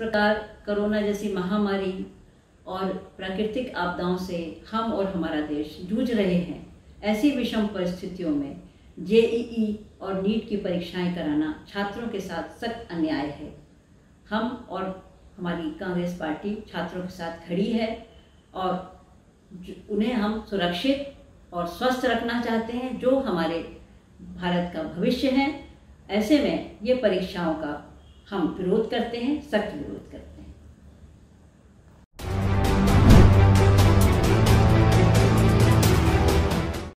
प्रकार कोरोना जैसी महामारी और प्राकृतिक आपदाओं से हम और हमारा देश जूझ रहे हैं, ऐसी विषम परिस्थितियों में जेईई और नीट की परीक्षाएं कराना छात्रों के साथ सख्त अन्याय है। हम और हमारी कांग्रेस पार्टी छात्रों के साथ खड़ी है और उन्हें हम सुरक्षित और स्वस्थ रखना चाहते हैं, जो हमारे भारत का भविष्य है। ऐसे में ये परीक्षाओं का हम विरोध करते हैं, सख्त विरोध करते हैं।